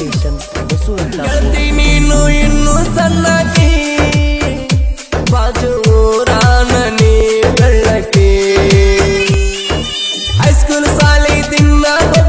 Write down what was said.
foundation Basavanta ನೀನು ಇನ್ನು ಸಣ್ಣಕಿ ಬಾಜು ಊರಾನನಿ ಬೆಳ್ಳಕಿ ಹೈಸ್ಕೂಲ್ ಸಾಲಿ ದಿನ